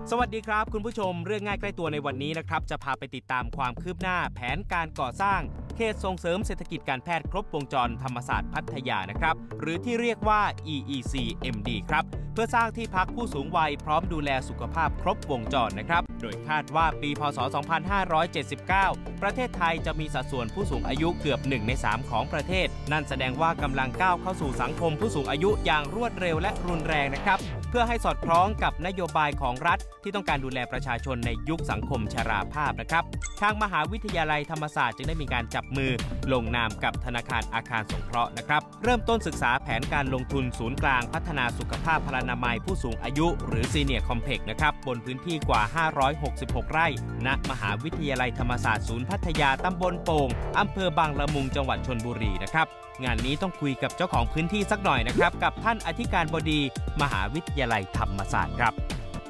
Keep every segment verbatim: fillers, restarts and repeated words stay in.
สวัสดีครับคุณผู้ชมเรื่องง่ายใกล้ตัวในวันนี้นะครับจะพาไปติดตามความคืบหน้าแผนการก่อสร้างเขตส่งเสริมเศรษฐกิจการแพทย์ครบวงจรธรรมศาสตร์พัทยานะครับหรือที่เรียกว่า อี อี ซี เอ็ม ดี ครับเพื่อสร้างที่พักผู้สูงวัยพร้อมดูแลสุขภาพครบวงจรนะครับโดยคาดว่าปีพ.ศ. สองพันห้าร้อยเจ็ดสิบเก้าประเทศไทยจะมีสัดส่วนผู้สูงอายุเกือบหนึ่งในสามของประเทศนั่นแสดงว่ากำลังก้าวเข้าสู่สังคมผู้สูงอายุอย่างรวดเร็วและรุนแรงนะครับเพื่อให้สอดคล้องกับนโยบายของรัฐที่ต้องการดูแลประชาชนในยุคสังคมชราภาพนะครับทางมหาวิทยาลัยธรรมศาสตร์จึงได้มีการจับมือลงนามกับธนาคารอาคารสงเคราะห์นะครับเริ่มต้นศึกษาแผนการลงทุนศูนย์กลางพัฒนาสุขภาพพลานามัยผู้สูงอายุหรือซีเนียร์คอมเพล็กซ์นะครับบนพื้นที่กว่าห้าร้อยหกสิบหกไร่ณมหาวิทยาลัยธรรมศาสตร์ศูนย์พัทยาตำบลโป่งอำเภอบางละมุงจังหวัดชลบุรีนะครับงานนี้ต้องคุยกับเจ้าของพื้นที่สักหน่อยนะครับกับท่านอธิการบดีมหาวิทยาลัยธรรมศาสตร์ครับ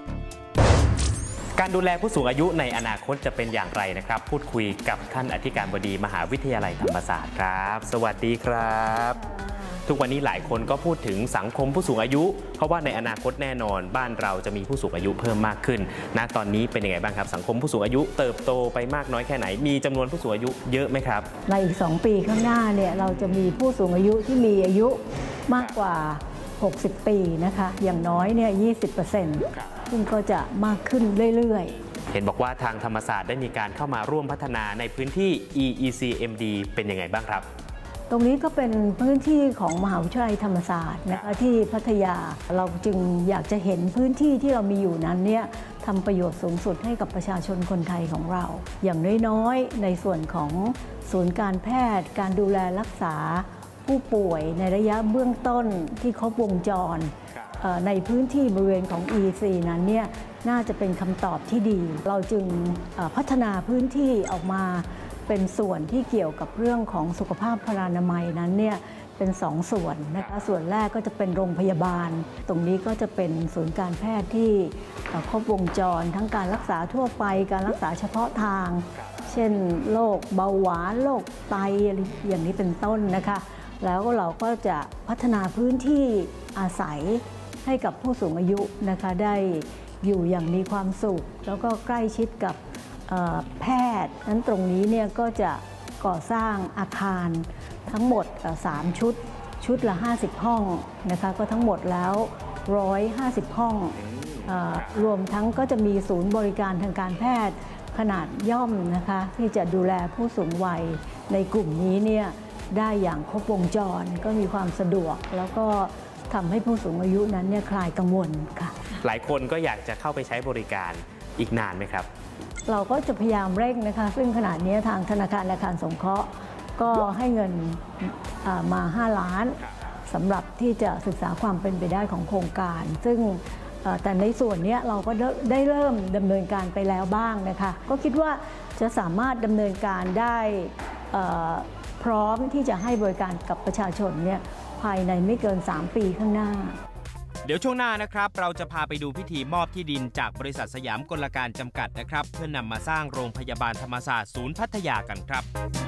การดูแลผู้สูงอายุในอนาคตจะเป็นอย่างไรนะครับพูดคุยกับท่านอธิการบดีมหาวิทยาลัยธรรมศาสตร์ครับสวัสดีครับทุกวันนี้หลายคนก็พูดถึงสังคมผู้สูงอายุเพราะว่าในอนาคตแน่นอนบ้านเราจะมีผู้สูงอายุเพิ่มมากขึ้นณตอนนี้เป็นยังไงบ้างครับสังคมผู้สูงอายุเติบโตไปมากน้อยแค่ไหนมีจำนวนผู้สูงอายุเยอะไหมครับในอีกสองปีข้างหน้าเนี่ยเราจะมีผู้สูงอายุที่มีอายุมากกว่าหกสิบปีนะคะอย่างน้อยเนี่ย ยี่สิบเปอร์เซ็นต์ ซึ่งก็จะมากขึ้นเรื่อยๆเห็นบอกว่าทางธรรมศาสตร์ได้มีการเข้ามาร่วมพัฒนาในพื้นที่ อี อี ซี เอ็ม ดี เป็นยังไงบ้างครับตรงนี้ก็เป็นพื้นที่ของมหาวิทยาลัยธรรมศาสตร์นะคะที่พัทยาเราจึงอยากจะเห็นพื้นที่ที่เรามีอยู่นั้นเนี่ยทำประโยชน์สูงสุดให้กับประชาชนคนไทยของเราอย่างน้อยๆในส่วนของศูนย์การแพทย์การดูแลรักษาผู้ป่วยในระยะเบื้องต้นที่ครบวงจรในพื้นที่บริเวณของ อี ซี นั้นเนี่ยน่าจะเป็นคำตอบที่ดีเราจึงพัฒนาพื้นที่ออกมาเป็นส่วนที่เกี่ยวกับเรื่องของสุขภาพพลานามัยนั้นเนี่ยเป็นสองส่วนนะคะส่วนแรกก็จะเป็นโรงพยาบาลตรงนี้ก็จะเป็นศูนย์การแพทย์ที่ครบวงจรทั้งการรักษาทั่วไปการรักษาเฉพาะทางเช่นโรคเบาหวานโรคไตอย่างนี้เป็นต้นนะคะแล้วเราก็จะพัฒนาพื้นที่อาศัยให้กับผู้สูงอายุนะคะได้อยู่อย่างมีความสุขแล้วก็ใกล้ชิดกับแพทย์นั้นตรงนี้เนี่ยก็จะก่อสร้างอาคารทั้งหมดสามชุดชุดละห้าสิบห้องนะคะก็ทั้งหมดแล้วหนึ่งร้อยห้าสิบห้องรวมทั้งก็จะมีศูนย์บริการทางการแพทย์ขนาดย่อมนะคะที่จะดูแลผู้สูงวัยในกลุ่มนี้เนี่ยได้อย่างครบวงจรก็มีความสะดวกแล้วก็ทำให้ผู้สูงอายุนั้นเนี่ยคลายกังวลค่ะหลายคนก็อยากจะเข้าไปใช้บริการอีกนานไหมครับเราก็จะพยายามเร่งนะคะซึ่งขณะนี้ทางธนาคารอาคารสงเคราะห์ก็ให้เงินมาห้าล้านสำหรับที่จะศึกษาความเป็นไปได้ของโครงการซึ่งแต่ในส่วนนี้เราก็ได้เริ่มดำเนินการไปแล้วบ้างนะคะก็คิดว่าจะสามารถดำเนินการได้พร้อมที่จะให้บริการกับประชาชนเนี่ยภายในไม่เกินสามปีข้างหน้าเดี๋ยวช่วงหน้านะครับเราจะพาไปดูพิธีมอบที่ดินจากบริษัทสยามกลการจำกัดนะครับเพื่อนำมาสร้างโรงพยาบาลธรรมศาสตร์ศูนย์พัทยากันครับ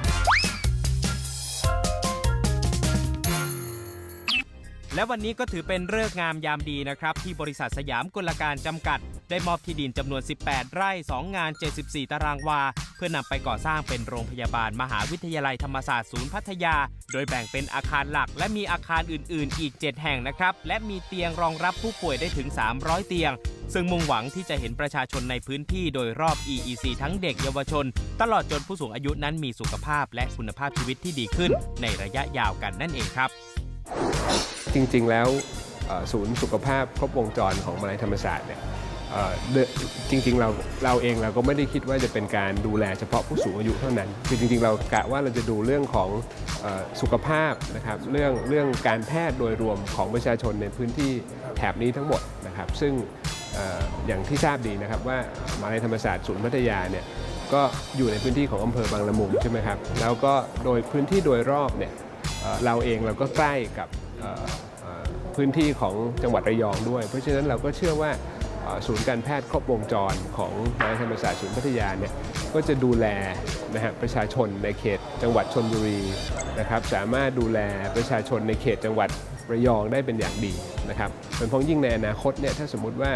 และวันนี้ก็ถือเป็นฤกษ์งามยามดีนะครับที่บริษัทสยามกลการจำกัดได้มอบที่ดินจำนวนสิบแปดไร่สองงานเจ็ดสิบสี่ตารางวาเพื่อนำไปก่อสร้างเป็นโรงพยาบาลมหาวิทยาลัยธรรมศาสตร์ศูนย์พัทยาโดยแบ่งเป็นอาคารหลักและมีอาคารอื่นๆอีกเจ็ดแห่งนะครับและมีเตียงรองรับผู้ป่วยได้ถึงสามร้อยเตียงซึ่งมุ่งหวังที่จะเห็นประชาชนในพื้นที่โดยรอบ อี อี ซี ทั้งเด็กเยาวชนตลอดจนผู้สูงอายุนั้นมีสุขภาพและคุณภาพชีวิตที่ดีขึ้นในระยะยาวกันนั่นเองครับจริงๆแล้วศูนย์สุขภาพครบวงจรของมหาวิทยาลัยธรรมศาสตร์เนี่ยจริงๆเราเราเองเราก็ไม่ได้คิดว่าจะเป็นการดูแลเฉพาะผู้สูงอายุเท่านั้นคือจริงๆเรากะว่าเราจะดูเรื่องของสุขภาพนะครับเรื่องเรื่องการแพทย์โดยรวมของประชาชนในพื้นที่แถบนี้ทั้งหมดนะครับซึ่งอย่างที่ทราบดีนะครับว่ามหาวิทยาลัยธรรมศาสตร์ศูนย์พัทยาเนี่ยก็อยู่ในพื้นที่ของอำเภอบางละมุงใช่ไหมครับแล้วก็โดยพื้นที่โดยรอบเนี่ยเราเองเราก็ใกล้กับพื้นที่ของจังหวัดระยองด้วยเพราะฉะนั้นเราก็เชื่อว่าศูนย์การแพทย์ครบวงจรของมหาวิทยาลัยธรรมศาสตร์ศูนย์พัทยาเนี่ยก็จะดูแลนะฮะประชาชนในเขตจังหวัดชลบุรีนะครับสามารถดูแลประชาชนในเขตจังหวัดระยองได้เป็นอย่างดีนะครับโดยเฉพาะยิ่งในอนาคตเนี่ยถ้าสมมุติว่า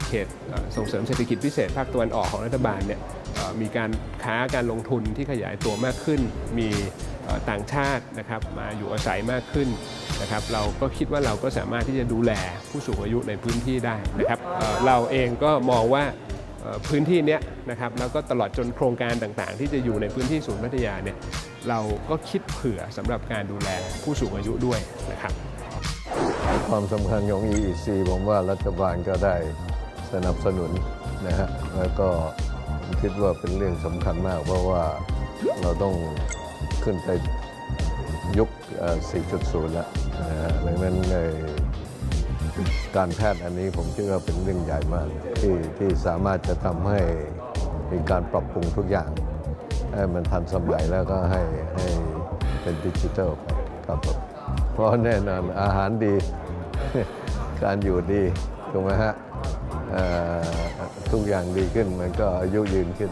เขตส่งเสริมเศรษฐกิจพิเศษภาคตะวันออกของรัฐบาลเนี่ยมีการค้าการลงทุนที่ขยายตัวมากขึ้นมีต่างชาตินะครับมาอยู่อาศัยมากขึ้นนะครับเราก็คิดว่าเราก็สามารถที่จะดูแลผู้สูงอายุในพื้นที่ได้นะครับเราเองก็มองว่าพื้นที่นี้นะครับแล้วก็ตลอดจนโครงการต่างๆที่จะอยู่ในพื้นที่ศูนย์พัทยาเนี่ยเราก็คิดเผื่อสำหรับการดูแลผู้สูงอายุด้วยนะครับความสำคัญของ อี อี ซี ผมว่ารัฐบาลก็ได้สนับสนุนนะฮะแล้วก็คิดว่าเป็นเรื่องสำคัญมากเพราะว่าเราต้องขึ้นไปยุค สี่จุดศูนย์ แล้วนะฮะดังนั้นในการแพทย์อันนี้ผมคิดว่าเป็นเรื่องใหญ่มากที่ที่สามารถจะทำให้มีการปรับปรุงทุกอย่างให้มันทันสมัยแล้วก็ให้ให้เป็นดิจิทัลครับเพราะแน่นอนอาหารดี การอยู่ดีถูกไหมฮะทุกอย่างดีขึ้นมันก็อายุยืนขึ้น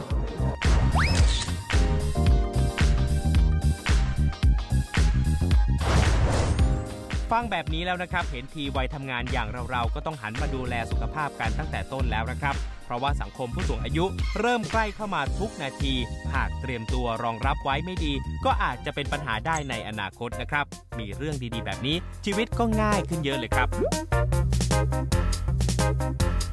ฟังแบบนี้แล้วนะครับเห็นทีวัยทำงานอย่างเราๆก็ต้องหันมาดูแลสุขภาพกันตั้งแต่ต้นแล้วนะครับเพราะว่าสังคมผู้สูงอายุเริ่มใกล้เข้ามาทุกนาทีหากเตรียมตัวรองรับไว้ไม่ดีก็อาจจะเป็นปัญหาได้ในอนาคตนะครับมีเรื่องดีๆแบบนี้ชีวิตก็ง่ายขึ้นเยอะเลยครับ